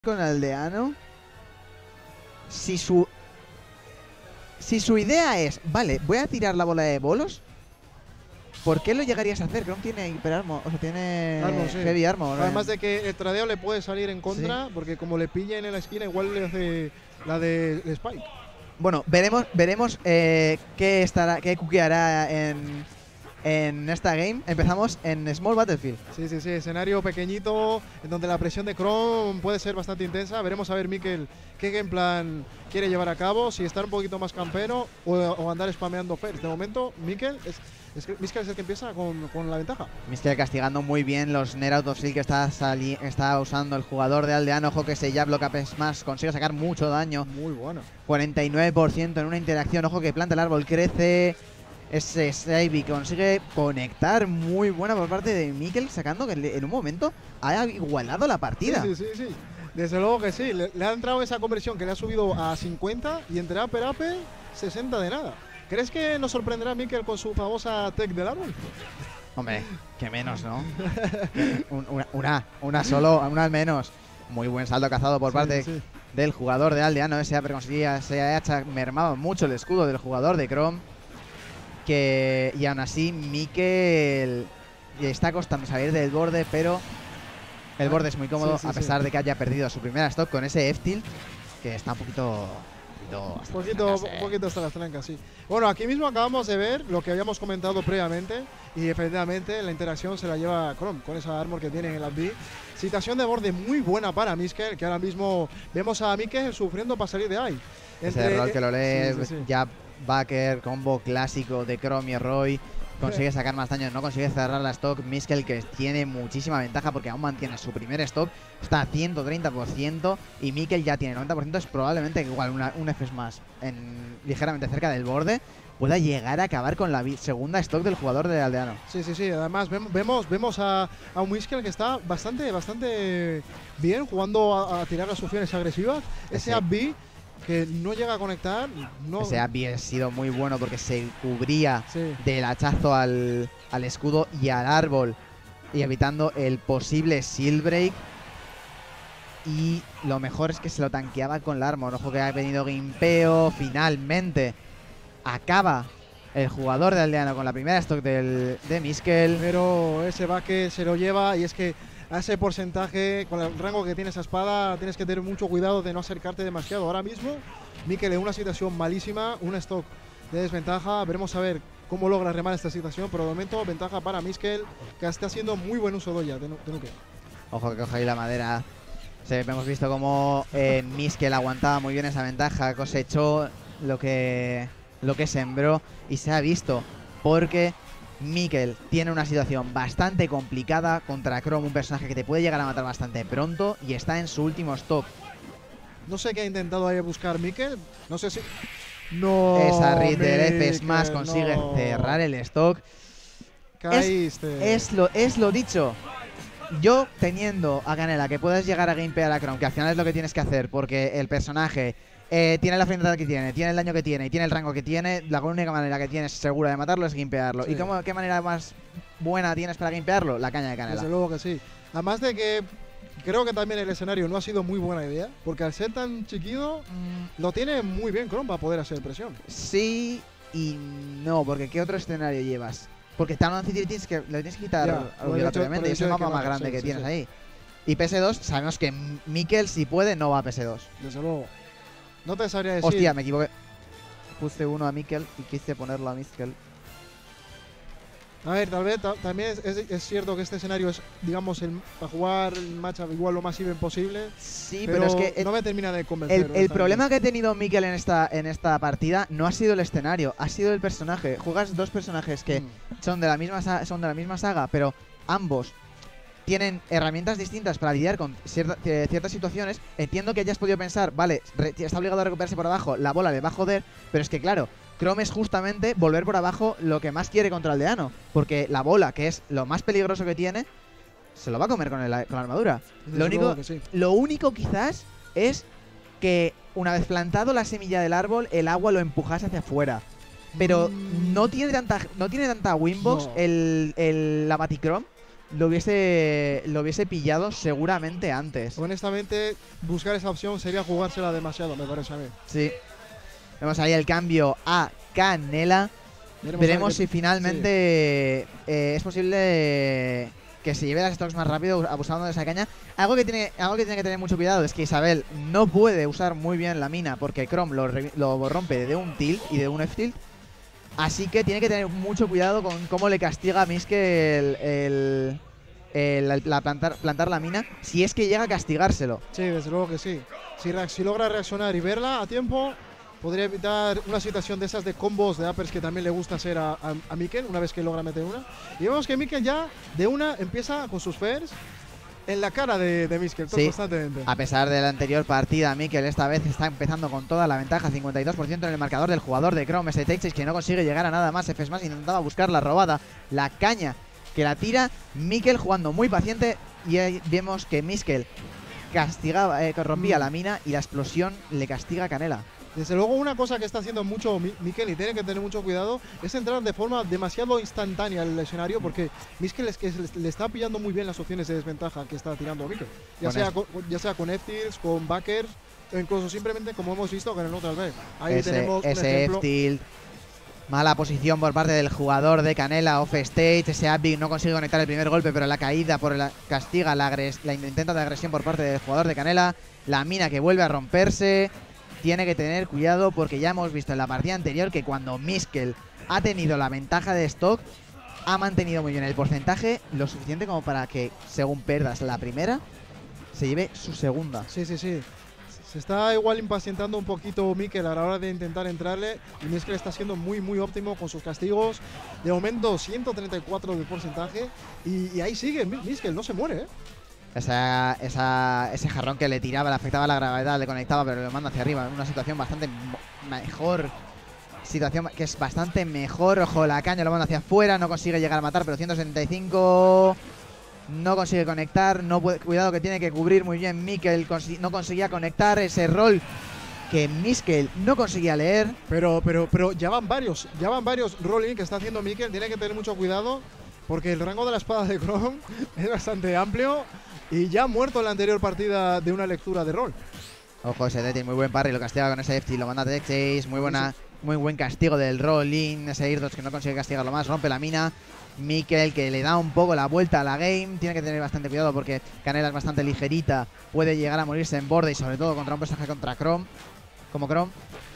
con Aldeano, si su idea es, vale, voy a tirar la bola de bolos, ¿por qué lo llegarías a hacer? Chrome tiene hiperarmor, o sea, tiene sí. heavy armor. Además de que el tradeo le puede salir en contra, Sí. porque como le pillen en la esquina, igual le hace la de Spike. Bueno, veremos qué cuqueará en esta game. Empezamos en Small Battlefield. Sí, escenario pequeñito, en donde la presión de Chrome puede ser bastante intensa. Veremos a ver Mikel qué game plan quiere llevar a cabo, si estar un poquito más campero o andar spameando first. De momento, Mikel es el que empieza con la ventaja. Miskel castigando muy bien los Nair Out of Seal que está usando el jugador de Aldeano. Ojo que ese Jab Lock Up Smash consigue sacar mucho daño. Muy bueno. 49% en una interacción. Ojo que planta el árbol, crece. Ese save consigue conectar muy buena por parte de Mikel, sacando que en un momento ha igualado la partida. Sí. Desde luego que sí. Le ha entrado esa conversión que le ha subido a 50 y entre Ape 60 de nada. ¿Crees que nos sorprenderá Mikel con su famosa tech del árbol? Hombre, que menos, ¿no? una al menos. Muy buen salto cazado por parte del jugador de Aldeano. Ese Ape conseguía, se ha mermado mucho el escudo del jugador de Chrome. Y aún así Mikel le está costando salir del borde, pero el borde es muy cómodo a pesar de que haya perdido su primera stock con ese F-Tilt, que está un poquito hasta las trancas, sí. Bueno, aquí mismo acabamos de ver lo que habíamos comentado previamente y efectivamente la interacción se la lleva Chrome con esa armor que tiene en el B. Situación de borde muy buena para Miskel, que ahora mismo vemos a Mikel sufriendo para salir de ahí. Ese rol que lo lee ya backer, combo clásico de Chrome y Roy. Consigue sacar más daño, no consigue cerrar la stock. Miskel, que tiene muchísima ventaja porque aún mantiene su primer stock, está a 130% y Mikel ya tiene 90%. Es probablemente que igual un F más ligeramente cerca del borde pueda llegar a acabar con la segunda stock del jugador de Aldeano. Sí. Además vemos a un Miskel que está bastante bien jugando a tirar las opciones agresivas. Ese up-B que no llega a conectar. Ese había sido muy bueno porque se cubría del hachazo al escudo y al árbol, y evitando el posible seal break. Y lo mejor es que se lo tanqueaba con la armor. Ojo que ha venido gimpeo. Finalmente acaba el jugador de Aldeano con la primera stock de Miskel. Pero ese baque se lo lleva, y es que a ese porcentaje, con el rango que tiene esa espada, tienes que tener mucho cuidado de no acercarte demasiado. Ahora mismo, Mikel en una situación malísima, un stock de desventaja. Veremos a ver cómo logra remar esta situación, pero de momento ventaja para Miskel, que está haciendo muy buen uso de ella, de Nuke. Ojo que coge ahí la madera. Hemos visto cómo Miskel aguantaba muy bien esa ventaja, cosechó lo que sembró, y se ha visto porque Mikel tiene una situación bastante complicada contra Chrome, un personaje que te puede llegar a matar bastante pronto, y está en su último stock. No sé qué ha intentado ahí buscar Mikel. No sé si... Esa read del F Smash consigue cerrar el stock. Caíste. Es lo dicho. Yo teniendo a Canela que puedas llegar a gamepear a Chrome, que al final es lo que tienes que hacer, porque el personaje tiene la friendly que tiene el daño que tiene y tiene el rango que tiene, la única manera que tienes segura de matarlo es gamepearlo. ¿Y qué manera más buena tienes para gamepearlo? La caña de Canela. Desde luego que sí. Además de que creo que también el escenario no ha sido muy buena idea, porque al ser tan chiquito, lo tiene muy bien Chrome para poder hacer presión. Sí y no, porque ¿qué otro escenario llevas? Porque Town City le tienes que quitar obligatoriamente, y es el mapa más grande que tienes ahí. Y PS2, sabemos que Mikel, si puede, no va a PS2. Desde luego. No te sabría decir. Hostia, me equivoqué. Puse uno a Mikel y quise ponerlo a Miskel. A ver, tal vez también es cierto que este escenario es, digamos, para jugar el matchup igual lo más even posible. Sí, pero es que no me termina de convencer. El problema que ha tenido Mikel en esta partida no ha sido el escenario, ha sido el personaje. Juegas dos personajes que son de la misma saga, pero ambos tienen herramientas distintas para lidiar con ciertas situaciones. Entiendo que hayas podido pensar, vale, está obligado a recuperarse por abajo, la bola le va a joder, pero es que claro, Chrome es justamente volver por abajo lo que más quiere contra Aldeano, porque la bola, que es lo más peligroso que tiene, se lo va a comer con la armadura. Lo único quizás es que una vez plantado la semilla del árbol, el agua lo empujase hacia afuera. Pero no tiene tanta winbox la Batichrome lo hubiese pillado seguramente antes. Honestamente, buscar esa opción sería jugársela demasiado, me parece a mí. Sí. Vemos ahí el cambio a Canela. Veremos si finalmente es posible que se lleve las stocks más rápido abusando de esa caña. Algo que tiene que tener mucho cuidado es que Isabel no puede usar muy bien la mina porque Chrome lo rompe de un tilt y de un F-tilt. Así que tiene que tener mucho cuidado con cómo le castiga a Miskel plantar la mina, si es que llega a castigárselo. Sí, desde luego que sí. Si logra reaccionar y verla a tiempo, podría evitar una situación de esas de combos de uppers que también le gusta hacer a Mikel una vez que logra meter una. Y vemos que Mikel ya de una empieza con sus fairs en la cara de Miskel, sí, constantemente. A pesar de la anterior partida, Mikel esta vez está empezando con toda la ventaja, 52% en el marcador del jugador de Chrome, ese Texas que no consigue llegar a nada más. Fs más intentaba buscar la robada, la caña que la tira. Mikel jugando muy paciente y ahí vemos que Miskel castigaba, rompía la mina y la explosión le castiga a Canela. Desde luego, una cosa que está haciendo mucho Mikel y tiene que tener mucho cuidado es entrar de forma demasiado instantánea al escenario, porque Miskel es que le está pillando muy bien las opciones de desventaja que está tirando Mikel. Ya sea con F-tilts, con backers o incluso simplemente como hemos visto con el Neutral B. Ahí tenemos ese F-tilt. Mala posición por parte del jugador de Canela, off stage. Ese Abby no consigue conectar el primer golpe, pero la caída castiga la intento de agresión por parte del jugador de Canela. La mina que vuelve a romperse. Tiene que tener cuidado porque ya hemos visto en la partida anterior que cuando Miskel ha tenido la ventaja de stock, ha mantenido muy bien el porcentaje, lo suficiente como para que, según perdas la primera, se lleve su segunda. Sí. Se está igual impacientando un poquito Mikel a la hora de intentar entrarle, y Miskel está siendo muy óptimo con sus castigos. De momento 134 de porcentaje y ahí sigue Miskel, no se muere, Ese jarrón que le tiraba, le afectaba la gravedad, le conectaba, pero lo manda hacia arriba. Una situación bastante mejor. Situación que es bastante mejor. Ojo, la caña lo manda hacia afuera. No consigue llegar a matar, pero 175. No consigue conectar. Cuidado que tiene que cubrir muy bien Mikel. No conseguía conectar ese rol que Miskel no conseguía leer. Pero ya van varios rolling que está haciendo Mikel. Tiene que tener mucho cuidado porque el rango de la espada de Chrome es bastante amplio. Y ya ha muerto en la anterior partida de una lectura de rol. Ojo, ese Deti, muy buen parry, lo castiga con ese FT, lo manda a Tech Chase, muy buen castigo del rolling, ese Airdots que no consigue castigarlo más, rompe la mina. Mikel que le da un poco la vuelta a la game, tiene que tener bastante cuidado porque Canela es bastante ligerita, puede llegar a morirse en borde y sobre todo contra un personaje como Chrome.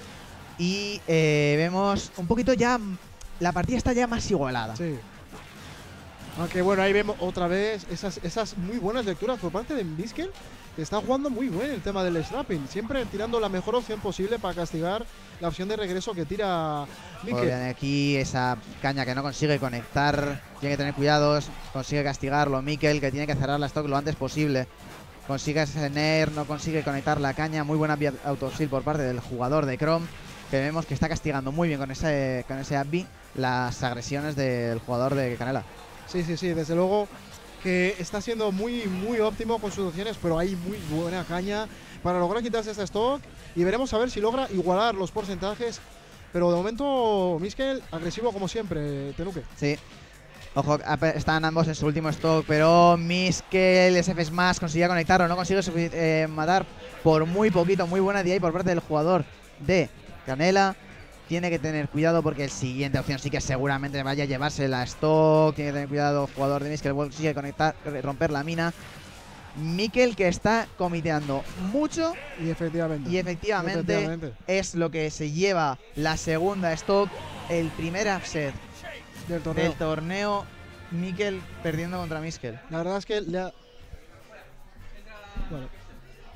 Y vemos un poquito ya, la partida está ya más igualada. Sí. Aunque bueno, ahí vemos otra vez esas muy buenas lecturas por parte de Miskel, que está jugando muy bien el tema del slapping, siempre tirando la mejor opción posible para castigar la opción de regreso que tira Mikel. Aquí esa caña que no consigue conectar, tiene que tener cuidados, consigue castigarlo Mikel, que tiene que cerrar la stock lo antes posible. Consigue ese Nair, no consigue conectar la caña, muy buena autosil por parte del jugador de Chrome, que vemos que está castigando muy bien con ese Abby las agresiones del jugador de Canela. Sí, desde luego que está siendo muy óptimo con sus opciones, pero hay muy buena caña para lograr quitarse esta stock y veremos a ver si logra igualar los porcentajes, pero de momento Miskel agresivo como siempre, Tenuque. Sí. Ojo, están ambos en su último stock, pero Miskel, SF Smash, conseguía conectarlo, no consigue matar por muy poquito. Muy buena DI por parte del jugador de Canela. Tiene que tener cuidado porque el siguiente opción sí que seguramente vaya a llevarse la stock. Tiene que tener cuidado jugador de Miskel, consigue conectar, romper la mina. Mikel que está comiteando mucho y efectivamente es lo que se lleva la segunda stock, el primer upset del torneo. Mikel perdiendo contra Miskel. La verdad es que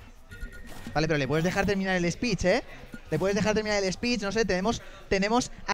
Vale, pero le puedes dejar terminar el speech, ¿eh? Le puedes dejar terminar el speech, no sé, tenemos